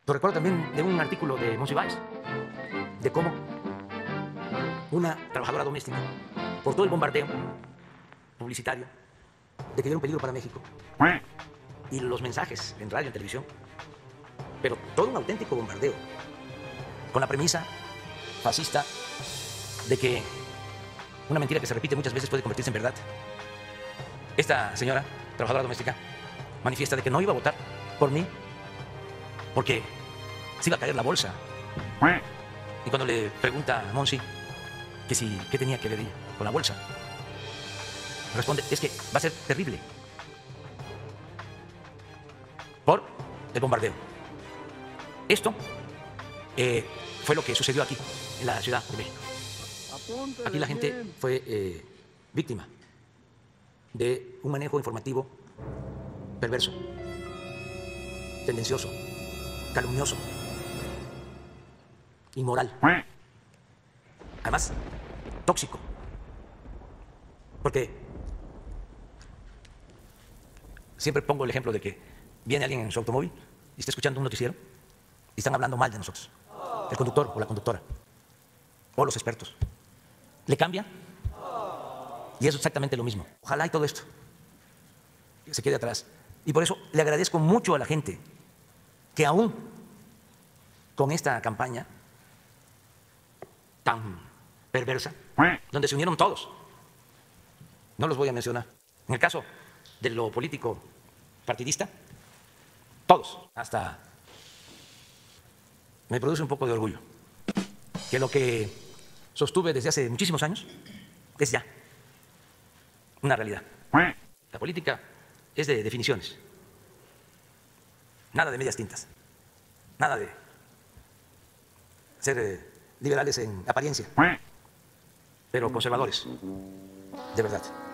Lo recuerdo también de un artículo de Monsiváis, de cómo una trabajadora doméstica, por todo el bombardeo publicitario de que era un peligro para México, y los mensajes en radio, en televisión, pero todo un auténtico bombardeo, con la premisa fascista de que una mentira que se repite muchas veces puede convertirse en verdad. Esta señora, trabajadora doméstica, manifiesta de que no iba a votar por mí porque se iba a caer la bolsa. Y cuando le pregunta a Monsi que si, qué tenía que ver ella con la bolsa, responde, es que va a ser terrible por el bombardeo. Esto fue lo que sucedió aquí, en la Ciudad de México. Aquí la gente fue víctima de un manejo informativo perverso, tendencioso, calumnioso, inmoral, además tóxico, porque siempre pongo el ejemplo de que viene alguien en su automóvil y está escuchando un noticiero y están hablando mal de nosotros, el conductor o la conductora o los expertos. ¿Le cambia? Y es exactamente lo mismo. Ojalá y todo esto se quede atrás. Y por eso le agradezco mucho a la gente que aún con esta campaña tan perversa, donde se unieron todos, no los voy a mencionar. En el caso de lo político partidista, todos, hasta me produce un poco de orgullo que lo que sostuve desde hace muchísimos años es ya una realidad. La política es de definiciones, nada de medias tintas, nada de ser liberales en apariencia, pero conservadores, de verdad.